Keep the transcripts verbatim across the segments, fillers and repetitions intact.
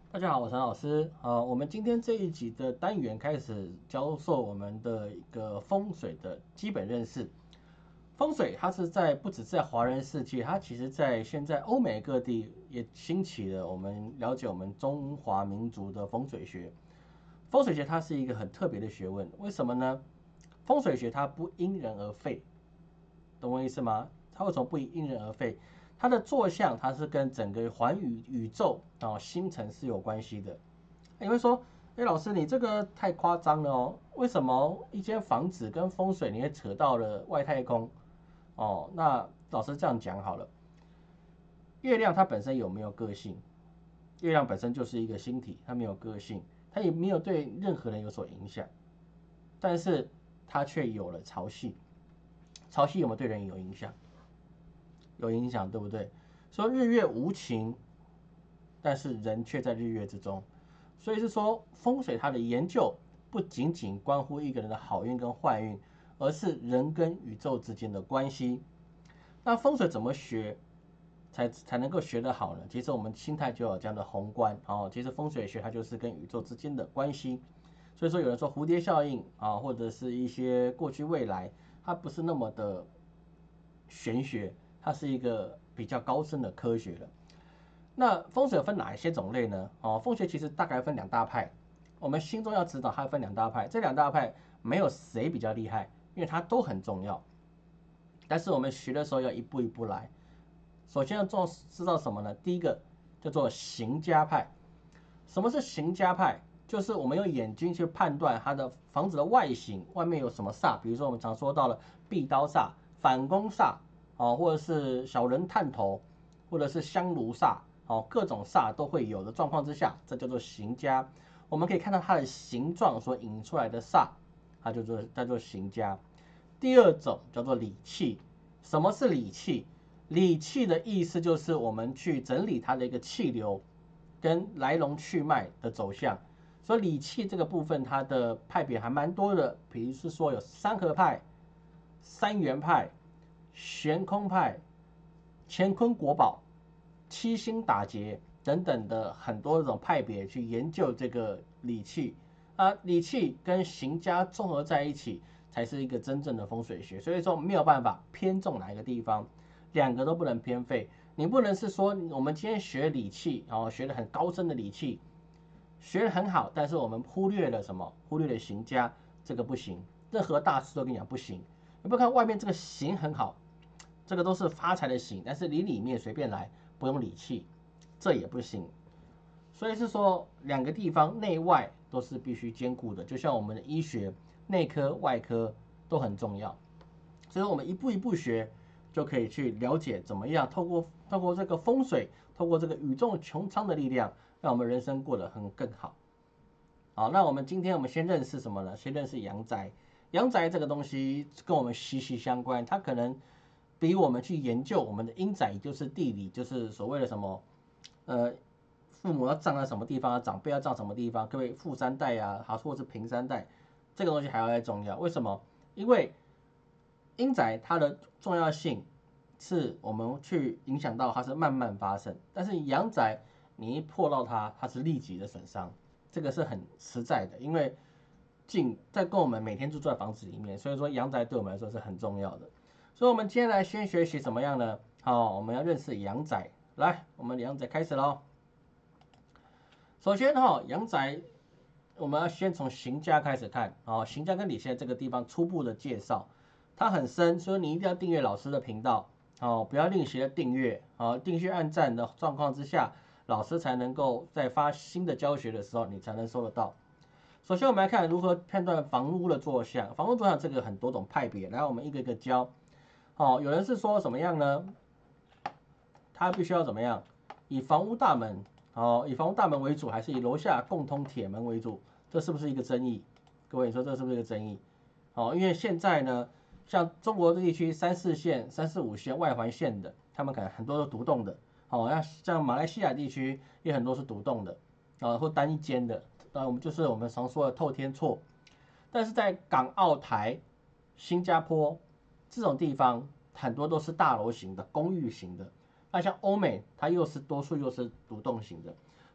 大家好，我是陈老师。呃，我们今天这一集的单元开始教授我们的一个风水的基本认识。风水它是在不只在华人世界，它其实在现在欧美各地也兴起了我们了解我们中华民族的风水学。风水学它是一个很特别的学问，为什么呢？风水学它不因人而废，懂我意思吗？它为什么不因人而废？它的坐向它是跟整个环宇宇宙啊、哦、星辰是有关系的。你会说，哎，老师你这个太夸张了哦，为什么一间房子跟风水你会扯到了外太空？哦，那老师这样讲好了，月亮它本身有没有个性？月亮本身就是一个星体，它没有个性，它也没有对任何人有所影响，但是它却有了潮汐。潮汐有没有对人有影响？有影响，对不对？说日月无情，但是人却在日月之中，所以是说风水它的研究不仅仅关乎一个人的好运跟坏运，而是人跟宇宙之间的关系。那风水怎么学才才能够学得好呢？其实我们心态就有这样的宏观哦。其实风水学它就是跟宇宙之间的关系。所以说有人说蝴蝶效应啊，或者是一些过去未来，它不是那么的玄学，它是一个比较高深的科学了。那风水分哪一些种类呢？哦，风水其实大概分两大派，我们心中要知道它分两大派，这两大派没有谁比较厉害，因为它都很重要。但是我们学的时候要一步一步来。首先要做知道什么呢？第一个叫做行家派。什么是行家派？就是我们用眼睛去判断它的房子的外形，外面有什么煞，比如说我们常说到了壁刀煞、反攻煞，哦，或者是小人探头，或者是香炉煞，哦，各种煞都会有的状况之下，这叫做行家。我们可以看到它的形状所引出来的煞，它就做叫做行家。第二种叫做理气。什么是理气？理气的意思就是我们去整理它的一个气流跟来龙去脉的走向。所以理气这个部分，它的派别还蛮多的，比如是说有三合派、三元派、悬空派、乾坤国宝、七星打劫等等的很多种派别去研究这个理气啊，理气跟行家综合在一起，才是一个真正的风水学。所以说没有办法偏重哪一个地方，两个都不能偏废。你不能是说我们今天学理气，然后学的很高深的理气，学的很好，但是我们忽略了什么？忽略了行家，这个不行。任何大师都跟你讲不行。你不看外面这个行很好，这个都是发财的行，但是你里面随便来，不用理气，这也不行。所以是说两个地方内外都是必须兼顾的，就像我们的医学，内科、外科都很重要。所以我们一步一步学，就可以去了解怎么样透过透过这个风水，透过这个宇宙穹苍的力量，让我们人生过得很更好。好，那我们今天我们先认识什么呢？先认识阳宅。阳宅这个东西跟我们息息相关，它可能比我们去研究我们的阴宅，也就是地理，就是所谓的什么，呃，父母要葬在什么地方，长辈要葬什么地方，各位富三代啊，好，或者是平三代，这个东西还要来重要。为什么？因为阴宅它的重要性是我们去影响到它是慢慢发生，但是阳宅你一破到它，它是立即的损伤，这个是很实在的，因为进在跟我们每天就住在房子里面，所以说阳宅对我们来说是很重要的。所以我们今天来先学习怎么样呢？好，我们要认识阳宅。来，我们阳宅开始喽。首先哈，阳宅我们要先从行家开始看，哦，行家跟理现在这个地方初步的介绍，它很深，所以你一定要订阅老师的频道，哦，不要吝惜的订阅，哦，订阅按赞的状况之下，老师才能够在发新的教学的时候，你才能收得到。首先我们来看如何判断房屋的坐向，房屋坐向这个很多种派别，来我们一个一个教。哦，有人是说怎么样呢？它必须要怎么样？以房屋大门，哦，以房屋大门为主，还是以楼下共通铁门为主？这是不是一个争议？各位，你说这是不是一个争议？哦，因为现在呢，像中国地区三四线、三四五线外环线的，他们可能很多都独栋的。哦，那像马来西亚地区也很多是独栋的，啊、或单一间的。那我们就是我们常说的透天厝。但是在港澳台、新加坡这种地方，很多都是大楼型的、公寓型的。那像欧美，它又是多数又是独栋型的，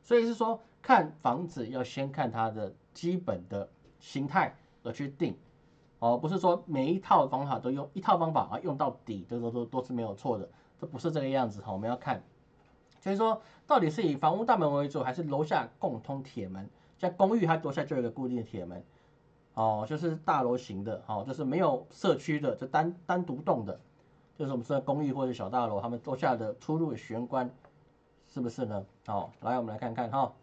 所以是说看房子要先看它的基本的形态而去定，哦，不是说每一套方法都用一套方法啊用到底，这都都都是没有错的，这不是这个样子哈，我们要看。所以说，到底是以房屋大门为主，还是楼下共通铁门？像公寓，它楼下就有一个固定的铁门，哦，就是大楼型的，哦，就是没有社区的，就单单独栋的，就是我们说的公寓或者小大楼，他们楼下的出入的玄关，是不是呢？好，来我们来看看哈，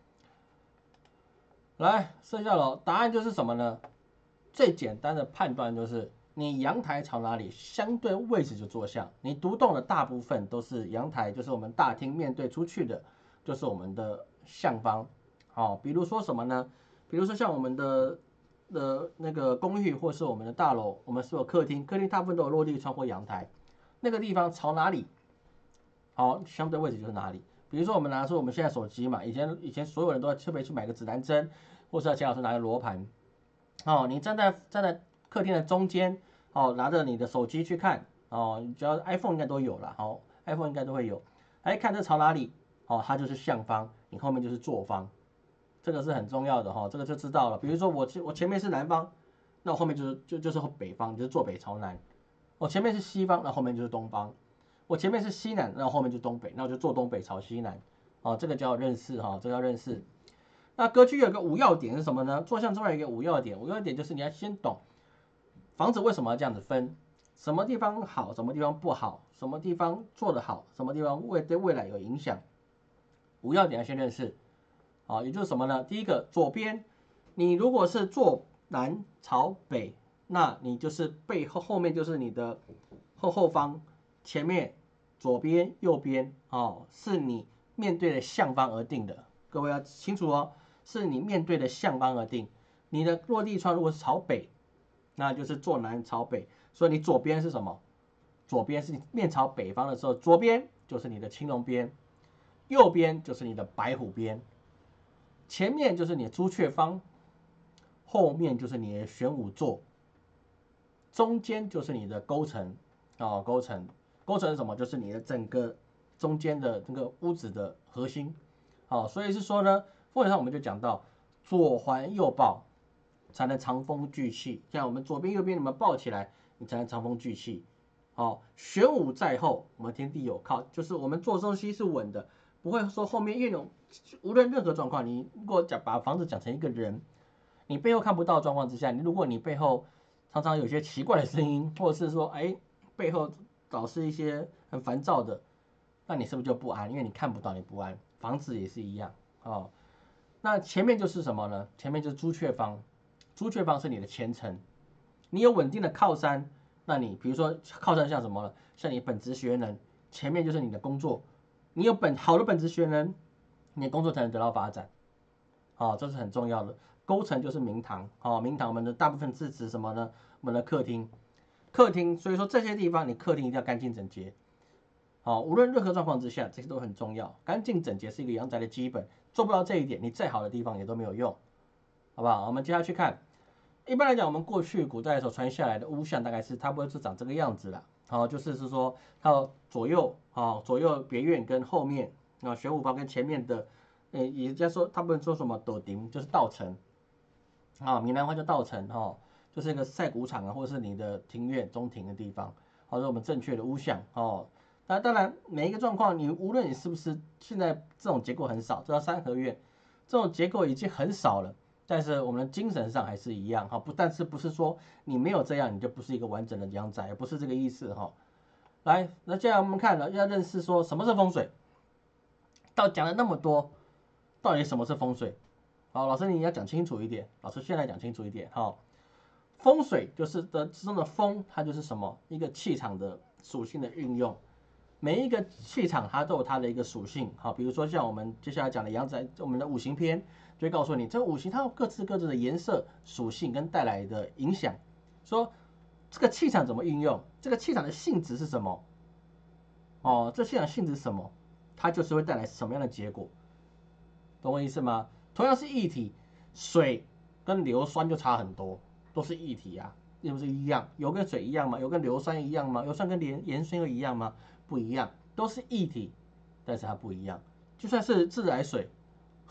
来剩下楼，答案就是什么呢？最简单的判断就是你阳台朝哪里，相对位置就坐向。你独栋的大部分都是阳台，就是我们大厅面对出去的，就是我们的向方。好，比如说什么呢？比如说像我们的的那个公寓或是我们的大楼，我们是有客厅，客厅大部分都有落地窗或阳台，那个地方朝哪里，好，相对位置就是哪里。比如说我们拿出我们现在手机嘛，以前以前所有人都要特别去买个指南针，或是要钱老师拿个罗盘。哦，你站在站在客厅的中间，哦，拿着你的手机去看，哦，只要 iPhone 应该都有了，好、哦、，iPhone 应该都会有。哎，看这朝哪里，哦，它就是向方，你后面就是坐方，这个是很重要的哈、哦，这个就知道了。比如说我我前面是南方，那我后面就是就就是北方，就是坐北朝南。我前面是西方，那后面就是东方。我前面是西南，那后面就东北，那我就坐东北朝西南。哦，这个叫认识哈、哦，这个叫认识。那格局有个五要点是什么呢？坐向之外有一个五要点，五要点就是你要先懂房子为什么要这样子分，什么地方好，什么地方不好，什么地方做得好，什么地方未对未来有影响。五要点要先认识，啊，也就是什么呢？第一个，左边，你如果是坐南朝北，那你就是背后后面就是你的后后方，前面左边右边哦，是你面对的向方而定的，各位要清楚哦。是你面对的向方而定。你的落地窗如果是朝北，那就是坐南朝北，所以你左边是什么？左边是你面朝北方的时候，左边就是你的青龙边，右边就是你的白虎边，前面就是你的朱雀方，后面就是你的玄武座，中间就是你的勾陈哦，勾陈，勾陈是什么？就是你的整个中间的这个屋子的核心。好、哦，所以是说呢。风水上我们就讲到左环右抱才能藏风聚气，像我们左边右边你们抱起来，你才能藏风聚气。好、哦，玄武在后，我们天地有靠，就是我们做东西是稳的，不会说后面因为无论任何状况，你如果讲把房子讲成一个人，你背后看不到状况之下，你如果你背后常常有些奇怪的声音，或者是说哎背后老是一些很烦躁的，那你是不是就不安？因为你看不到，你不安。房子也是一样哦。那前面就是什么呢？前面就是朱雀方，朱雀方是你的前程，你有稳定的靠山，那你比如说靠山像什么呢？像你本职学能，前面就是你的工作，你有本好的本职学能，你的工作才能得到发展，好、哦，这是很重要的。勾陈就是明堂，好、哦，明堂我们的大部分是指什么呢？我们的客厅，客厅，所以说这些地方你客厅一定要干净整洁。好、哦，无论任何状况之下，这些都很重要。干净整洁是一个阳宅的基本，做不到这一点，你再好的地方也都没有用，好不好？我们接下去看，一般来讲，我们过去古代的时候传下来的屋象大概是差不多是长这个样子了。好、哦，就是是说它左右啊、哦，左右别院跟后面啊，玄武方跟前面的，呃，也就是说他们说什么斗顶就是道城啊，闽南话叫道城哈、哦，就是一个赛谷场啊，或者是你的庭院中庭的地方，好、哦，是我们正确的屋象哦。那当然，每一个状况，你无论你是不是现在这种结构很少，这叫三合院，这种结构已经很少了，但是我们的精神上还是一样哈。不，但是不是说你没有这样，你就不是一个完整的阳宅，不是这个意思哈。来，那接下来我们看了要认识说什么是风水，到讲了那么多，到底什么是风水？好，老师你要讲清楚一点，老师现在讲清楚一点哈。风水就是的之中的风，它就是什么？一个气场的属性的运用。每一个气场它都有它的一个属性，好，比如说像我们接下来讲的阳宅，我们的五行篇就会告诉你，这个五行它有各自各自的颜色属性跟带来的影响，说这个气场怎么运用，这个气场的性质是什么，哦，这气场性质是什么，它就是会带来什么样的结果，懂我意思吗？同样是液体，水跟硫酸就差很多，都是液体啊，是不是一样？油跟水一样吗？油跟硫酸一样吗？硫酸跟盐盐酸又一样吗？不一样，都是液体，但是它不一样。就算是自来水，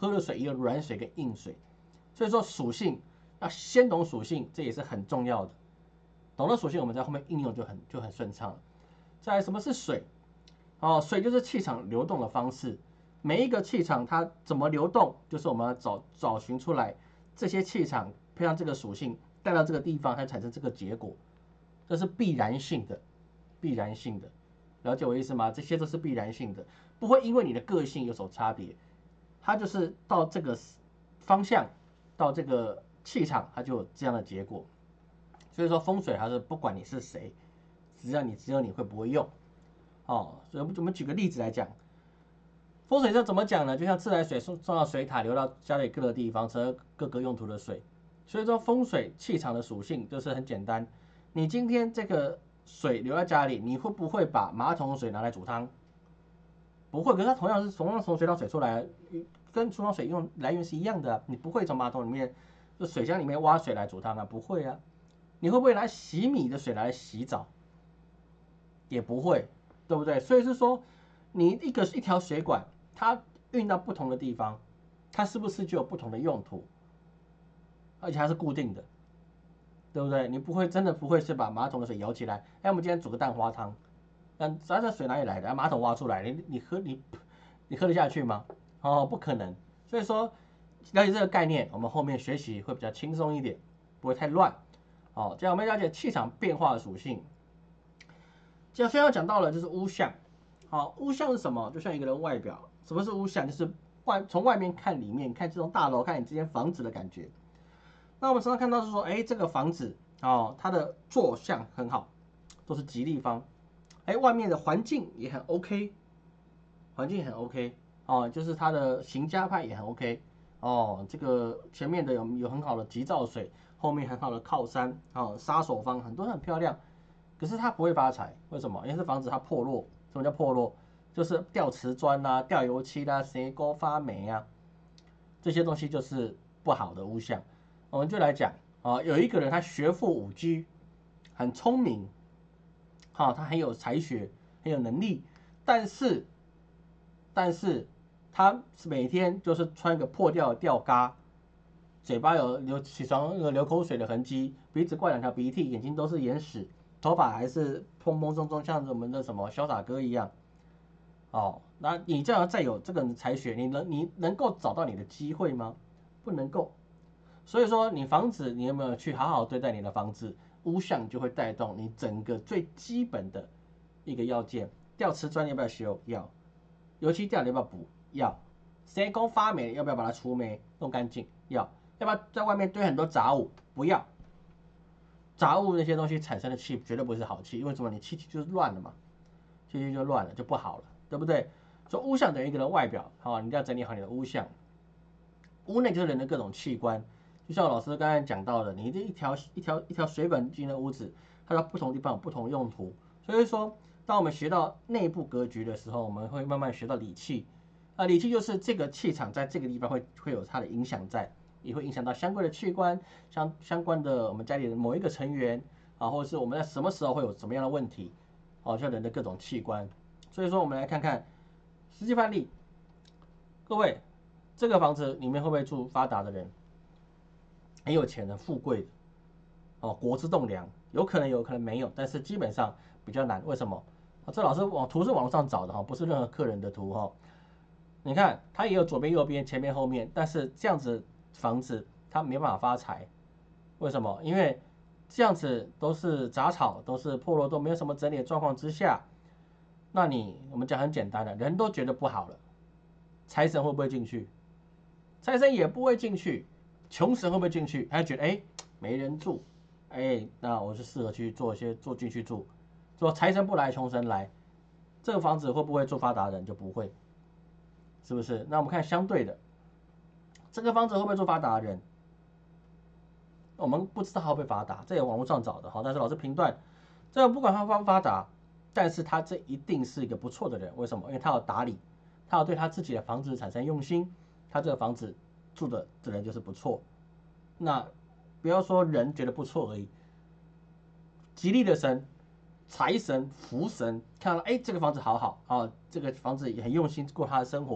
喝的水也有软水跟硬水，所以说属性要先懂属性，这也是很重要的。懂了属性，我们在后面应用就很就很顺畅了。再来，什么是水？哦，水就是气场流动的方式。每一个气场它怎么流动，就是我们要找找寻出来这些气场配上这个属性带到这个地方，它产生这个结果，这是必然性的，必然性的。了解我意思吗？这些都是必然性的，不会因为你的个性有所差别，它就是到这个方向，到这个气场，它就有这样的结果。所以说风水还是不管你是谁，只要你只有你会不会用，哦，所以我们举个例子来讲，风水这怎么讲呢？就像自来水送送到水塔流到家里各个地方，成各个用途的水。所以说风水气场的属性就是很简单，你今天这个水流在家里，你会不会把马桶水拿来煮汤？不会，可是它同样是同样从水塘水出来，跟厨房水用来源是一样的、啊。你不会从马桶里面就水箱里面挖水来煮汤啊？不会啊。你会不会拿洗米的水来洗澡？也不会，对不对？所以是说，你一个一条水管，它运到不同的地方，它是不是就有不同的用途？而且它是固定的。对不对？你不会真的不会是把马桶的水舀起来，哎，我们今天煮个蛋花汤，那咱这水哪里来的？马桶挖出来，你你喝你你喝得下去吗？哦，不可能。所以说了解这个概念，我们后面学习会比较轻松一点，不会太乱。哦，这样我们了解气场变化的属性。这样先要讲到了就是屋相，好，屋相是什么？就像一个人外表，什么是屋相？就是外从外面看里面，看这栋大楼，看你这间房子的感觉。那我们常常看到是说，哎，这个房子哦，它的坐向很好，都是吉利方，哎，外面的环境也很 OK， 环境很 OK， 哦，就是它的行家派也很 OK， 哦，这个前面的有有很好的急造水，后面很好的靠山，哦，杀手方很多很漂亮，可是它不会发财，为什么？因为这房子它破落，什么叫破落？就是掉瓷砖啦、啊、掉油漆啦、啊、斜沟发霉啊，这些东西就是不好的屋相。我们就来讲啊，有一个人他学富五车，很聪明，哈，他很有才学，很有能力，但是，但是他每天就是穿个破掉的吊嘎，嘴巴有流起床那个流口水的痕迹，鼻子挂两条鼻涕，眼睛都是眼屎，头发还是蓬蓬松松，像我们的什么潇洒哥一样。哦，那你这样再有这个才学，你能你能够找到你的机会吗？不能够。所以说，你房子你有没有去好好对待你的房子？屋相就会带动你整个最基本的一个要件。掉瓷砖要不要修？要。油漆掉要不要补？要。谁工发霉要不要把它除霉弄干净？要。要不要在外面堆很多杂物？不要。杂物那些东西产生的气绝对不是好气，因为什么？你气气就是乱了嘛，气气就乱了，就不好了，对不对？所以屋相等于一个人外表，好，你一定要整理好你的屋相。屋内就是人的各种器官。就像老师刚才讲到的，你这一条一条一条水管进的屋子，它在不同地方有不同用途。所以说，当我们学到内部格局的时候，我们会慢慢学到理气。啊，理气就是这个气场在这个地方会会有它的影响在，也会影响到相关的器官，相相关的我们家里的某一个成员啊，或者是我们在什么时候会有什么样的问题，哦、啊，像人的各种器官。所以说，我们来看看实际范例。各位，这个房子里面会不会住发达的人？很有钱的、富贵的，哦，国之栋梁，有可能有可能没有，但是基本上比较难。为什么？啊，这老师网图是网上找的哈，不是任何客人的图哈。你看，它也有左边、右边、前面、后面，但是这样子房子它没办法发财。为什么？因为这样子都是杂草，都是破落，都没有什么整理的状况之下，那你我们讲很简单的，人都觉得不好了，财神会不会进去？财神也不会进去。穷神会不会进去？他觉得哎、欸、没人住，哎、欸、那我就适合去做一些做进去住。说财神不来，穷神来，这个房子会不会做发达人就不会，是不是？那我们看相对的，这个房子会不会做发达人？我们不知道它会不会发达，这也网络上找的哈。但是老师评断，这个不管它发不发达，但是他这一定是一个不错的人。为什么？因为他要打理，他要对他自己的房子产生用心，他这个房子住的这人就是不错。那不要说人觉得不错而已，吉利的神、财神、福神看到哎这个房子好好啊，这个房子也很用心过他的生活，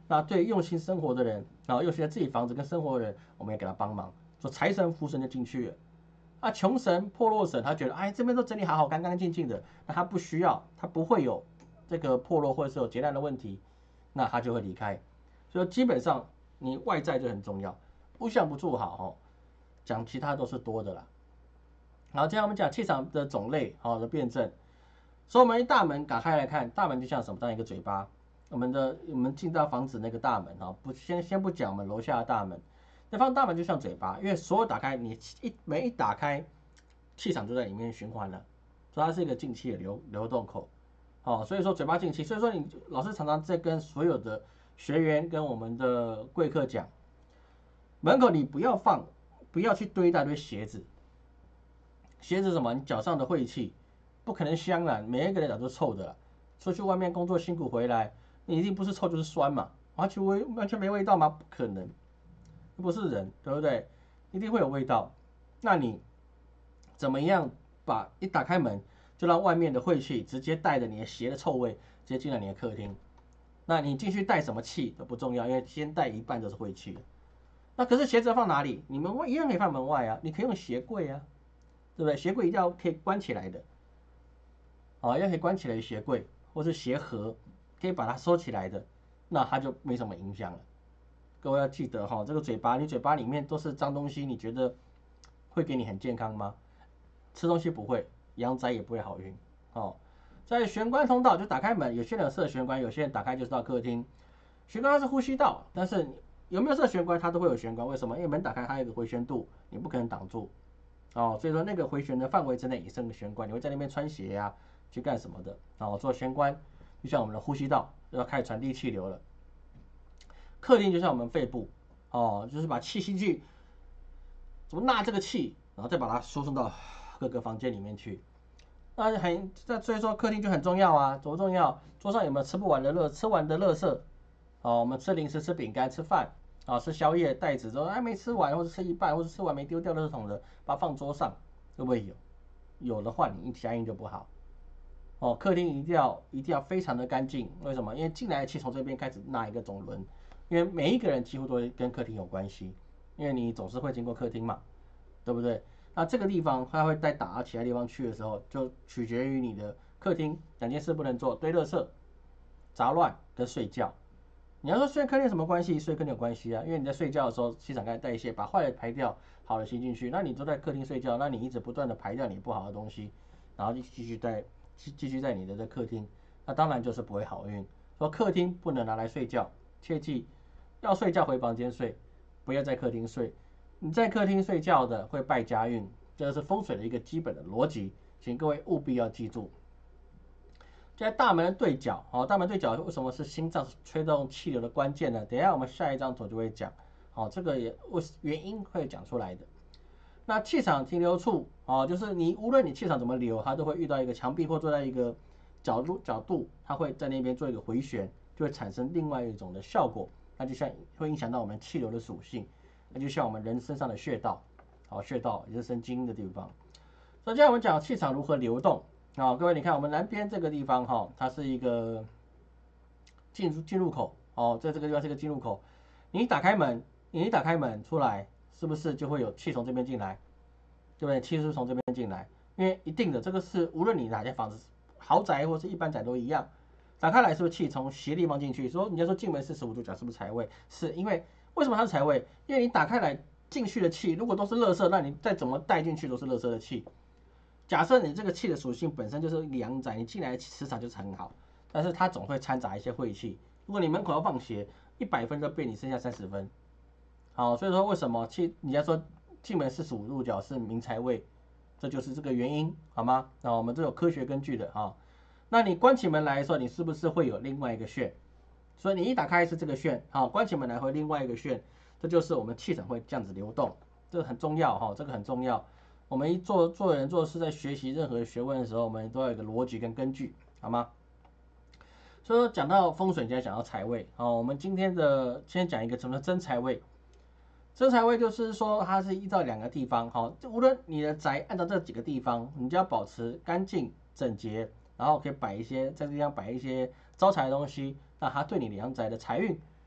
那对用心生活的人，啊，用心在自己房子跟生活的人，我们也给他帮忙。说财神、福神就进去了。啊，穷神、破落神，他觉得哎这边都整理好好、干干净净的，那他不需要，他不会有这个破落或者是有劫难的问题，那他就会离开。所以基本上你外在就很重要，不想不住好哦，讲其他都是多的啦。好，接下来我们讲气场的种类，好的辩证。所以我们一大门打开来看，大门就像什么？像一个嘴巴。我们的我们进到房子那个大门啊，不先先不讲我们楼下的大门，那方大门就像嘴巴，因为所有打开，你一门一打开，气场就在里面循环了，所以它是一个进气的流流动口。哦，所以说嘴巴进气，所以说你老师常常在跟所有的学员跟我们的贵客讲，门口你不要放，不要去堆一大堆鞋子。鞋子什么？你脚上的晦气，不可能香啊！每一个人脚都臭的啦。出去外面工作辛苦回来，你一定不是臭就是酸嘛，完全味完全没味道吗？不可能，不是人，对不对？一定会有味道。那你怎么样把一打开门，就让外面的晦气直接带着你的鞋的臭味，直接进来你的客厅？那你进去带什么气都不重要，因为先带一半就是晦气。那可是鞋子放哪里？你门外一样可以放门外啊，你可以用鞋柜啊。对不对？鞋柜一定要可以关起来的，啊，要可以关起来的鞋柜，或是鞋盒，可以把它收起来的，那它就没什么影响了。各位要记得哈，这个嘴巴，你嘴巴里面都是脏东西，你觉得会给你很健康吗？吃东西不会，阳宅也不会好运。哦，在玄关通道就打开门，有些人设玄关，有些人打开就是到客厅。玄关它是呼吸道，但是有没有设玄关，它都会有玄关。为什么？因为门打开它有一个回旋度，你不可能挡住。哦，所以说那个回旋的范围之内也是个玄关，你会在那边穿鞋呀、啊，去干什么的？哦，做玄关就像我们的呼吸道，要开始传递气流了。客厅就像我们肺部，哦，就是把气吸去，怎么纳这个气，然后再把它输送到各个房间里面去。那很，那所以说客厅就很重要啊，多重要？桌上有没有吃不完的垃，吃完的垃圾？哦，我们吃零食、吃饼干、吃饭。啊，吃宵夜袋子之后，哎，没吃完，或者吃一半，或者吃完没丢掉垃圾桶的，把它放桌上，会不会有？有的话，你一相应就不好。哦，客厅一定要一定要非常的干净，为什么？因为进来的气从这边开始纳一个总轮，因为每一个人几乎都会跟客厅有关系，因为你总是会经过客厅嘛，对不对？那这个地方它会再打到其他地方去的时候，就取决于你的客厅两件事不能做：堆垃圾、杂乱跟睡觉。你要说睡客厅有什么关系？睡客厅有关系啊，因为你在睡觉的时候，气场开始代谢，把坏的排掉，好的吸进去。那你都在客厅睡觉，那你一直不断的排掉你不好的东西，然后就继续在继续在你的这客厅，那当然就是不会好运。说客厅不能拿来睡觉，切记要睡觉回房间睡，不要在客厅睡。你在客厅睡觉的会败家运，这是风水的一个基本的逻辑，请各位务必要记住。在大门的对角，哦，大门对角为什么是心脏吹动气流的关键呢？等一下我们下一张图就会讲，哦，这个也原因会讲出来的。那气场停留处，哦，就是你无论你气场怎么流，它都会遇到一个墙壁或坐在一个角度角度，它会在那边做一个回旋，就会产生另外一种的效果，那就像会影响到我们气流的属性，那就像我们人身上的穴道，好，穴道也是生津的地方。首先我们讲气场如何流动。好，各位，你看我们南边这个地方哈，它是一个进入进入口哦，在这个地方是一个进入口。你一打开门，你一打开门出来，是不是就会有气从这边进来？对不对？气是从这边进来，因为一定的，这个是无论你哪间房子，豪宅或是一般宅都一样，打开来是不是气从斜地方进去？说你要说进门四十五度角是不是财位？是因为为什么它是财位？因为你打开来进去的气，如果都是垃圾，那你再怎么带进去都是垃圾的气。假设你这个气的属性本身就是阳宅，你进来的磁场就是很好，但是它总会掺杂一些晦气。如果你门口要放鞋，一百分都被你剩下三十分。好，所以说为什么气？你要说进门四十五度角是明财位，这就是这个原因，好吗？那我们这有科学根据的啊。那你关起门来的时候，你是不是会有另外一个穴？所以你一打开是这个穴，好，关起门来会另外一个穴，这就是我们气场会这样子流动，这个很重要哈，这个很重要。我们一做做人做事，在学习任何学问的时候，我们都要有一个逻辑跟根据，好吗？所以说讲到风水，就要讲到财位。好，我们今天的先讲一个什么真财位。真财位就是说，它是依照两个地方，好，无论你的宅按照这几个地方，你就要保持干净整洁，然后可以摆一些在这地方摆一些招财的东西，那它对你的阳宅的财运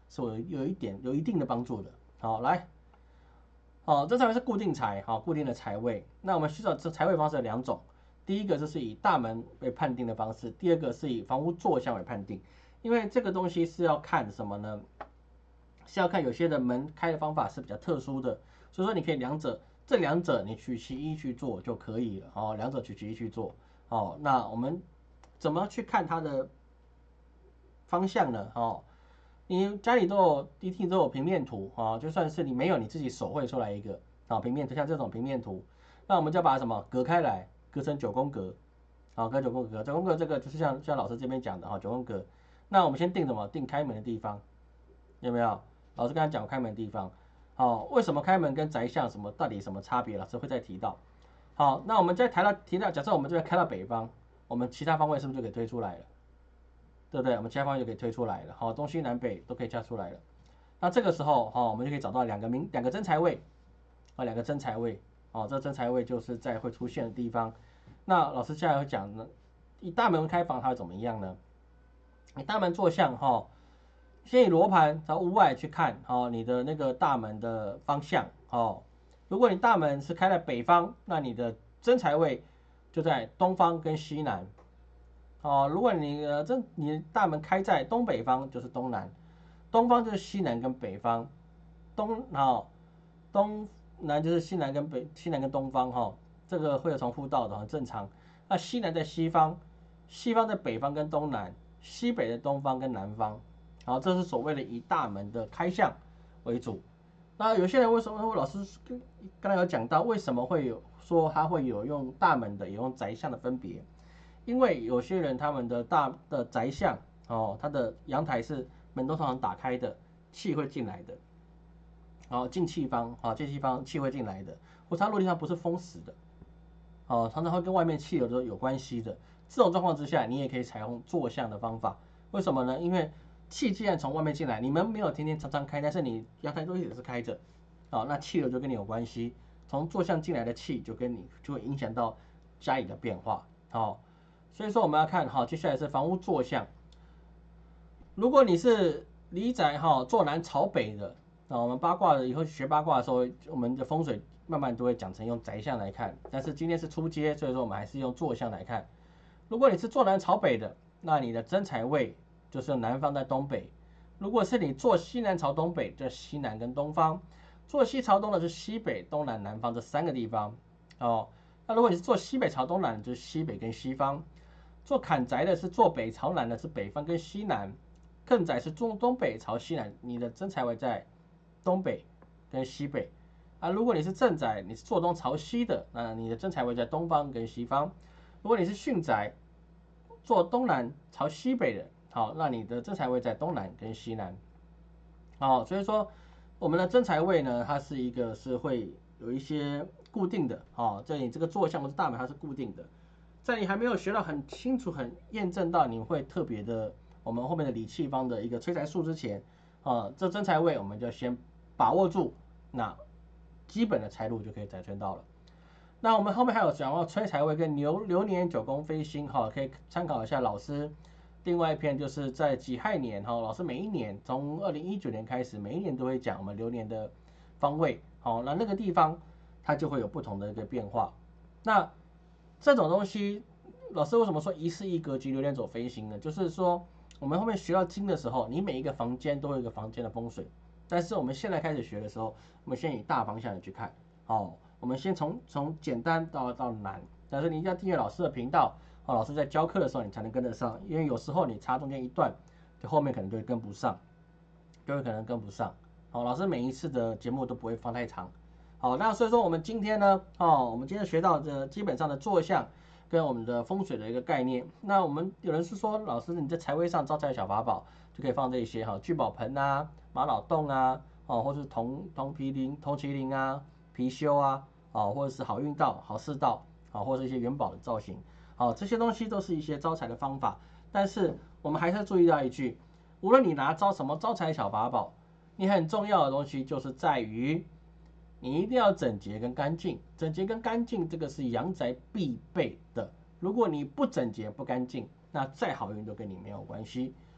是有有一点有一定的帮助的。好，来，好，这才会是固定财，好，固定的财位。那我们寻找这财位方式有两种，第一个就是以大门为判定的方式，第二个是以房屋坐向为判定。因为这个东西是要看什么呢？是要看有些的门开的方法是比较特殊的，所以说你可以两者，这两者你取其一去做就可以了，哦，两者取其一去做，哦，那我们怎么去看它的方向呢？哦，你家里都有一定都有平面图啊，就算是你没有，你自己手绘出来一个啊平面图，像这种平面图，那我们就要把它什么隔开来，隔成九宫格，好，隔九宫格，九宫格这个就是像像老师这边讲的哈，九宫格。那我们先定什么？定开门的地方，有没有？老师刚才讲开门的地方，好，为什么开门跟宅向什么到底什么差别？老师会再提到。好，那我们再谈到提到，假设我们这边开到北方，我们其他方位是不是就可以推出来了？对不对？我们其他方位就可以推出来了，好，东西南北都可以加出来了。那这个时候，哈，我们就可以找到两个明两个真财位，啊，两个真财位，哦，这真财位就是在会出现的地方。那老师现在会讲呢，以大门开房它会怎么样呢？你大门坐向哈，先以罗盘朝屋外去看哦，你的那个大门的方向哦。如果你大门是开在北方，那你的真财位就在东方跟西南哦。如果你的真你大门开在东北方，就是东南，东方就是西南跟北方，东哦东南就是西南跟北西南跟东方哈，这个会有重复到的，很正常。那西南在西方，西方在北方跟东南。西北的东方跟南方，好，这是所谓的以大门的开向为主。那有些人为什么老师刚才有讲到，为什么会有说他会有用大门的，有用宅向的分别？因为有些人他们的大的宅向哦，他的阳台是门都通常打开的，气会进来的，好，进气方，好，进气方气会进来的，或者他落地上不是封死的，哦，常常会跟外面气流都有关系的。这种状况之下，你也可以采用坐向的方法。为什么呢？因为气既然从外面进来，你们没有天天常常开，但是你阳台都一直是开着，哦，那气流就跟你有关系。从坐向进来的气就跟你就会影响到家里的变化，好，所以说我们要看好，接下来是房屋坐向。如果你是离宅哈坐南朝北的，那我们八卦的以后学八卦的时候，我们的风水慢慢都会讲成用宅向来看，但是今天是初阶，所以说我们还是用坐向来看。如果你是坐南朝北的，那你的真财位就是南方在东北；如果是你坐西南朝东北，就西南跟东方；坐西朝东的是西北、东南、南方这三个地方。哦，那如果你是坐西北朝东南，就是西北跟西方；坐坎宅的是坐北朝南的是北方跟西南；艮宅是坐东北朝西南，你的真财位在东北跟西北。啊，如果你是正宅，你是坐东朝西的，那你的真财位在东方跟西方。如果你是巽宅，坐东南朝西北的，好，那你的真财位在东南跟西南，好，所以说我们的真财位呢，它是一个是会有一些固定的，好，在你这个坐向或是大门它是固定的，在你还没有学到很清楚、很验证到你会特别的，我们后面的理气方的一个催财术之前，啊，这真财位我们就先把握住，那基本的财路就可以载存到了。那我们后面还有讲到催财位跟流流年九宫飞星哈，可以参考一下老师。另外一篇就是在己亥年哈，老师每一年从二零一九年开始，每一年都会讲我们流年的方位，好，那那个地方它就会有不同的一个变化。那这种东西，老师为什么说一事一格局流年走飞星呢？就是说我们后面学到经的时候，你每一个房间都有一个房间的风水，但是我们现在开始学的时候，我们先以大方向的去看，好。我们先从从简单到到难，但是你一定要订阅老师的频道，哦，老师在教课的时候你才能跟得上，因为有时候你插中间一段，就后面可能就会跟不上，就会可能跟不上。好，老师每一次的节目都不会放太长。好，那所以说我们今天呢，哦，我们今天学到的基本上的坐向跟我们的风水的一个概念。那我们有人是说，老师你在财位上招财小法宝就可以放这些哈，聚宝盆啊、玛瑙洞啊，哦，或是铜铜麒麟、铜麒麟啊。貔貅啊，啊，或者是好运道、好事道，啊，或者是一些元宝的造型，好，这些东西都是一些招财的方法。但是我们还是要注意到一句，无论你拿招什么招财小法宝，你很重要的东西就是在于，你一定要整洁跟干净。整洁跟干净这个是阳宅必备的。如果你不整洁不干净，那再好运都跟你没有关系。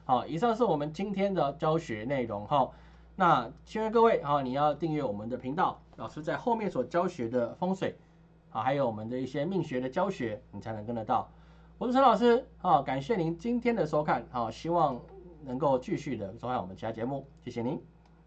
好，以上是我们今天的教学内容哈。那希望各位啊，你要订阅我们的频道，老师在后面所教学的风水啊，还有我们的一些命学的教学，你才能跟得到。我是陈老师啊，感谢您今天的收看，好，希望能够继续的收看我们其他节目，谢谢您。